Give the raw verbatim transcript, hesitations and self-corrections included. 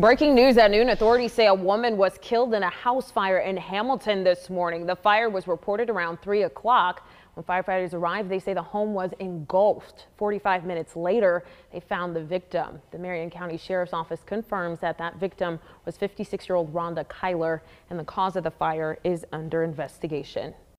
Breaking news at noon, authorities say a woman was killed in a house fire in Hamilton this morning. The fire was reported around three o'clock. When firefighters arrived, they say the home was engulfed. forty-five minutes later, they found the victim. The Marion County Sheriff's Office confirms that that victim was fifty-six-year-old Rhonda Kyler, and the cause of the fire is under investigation.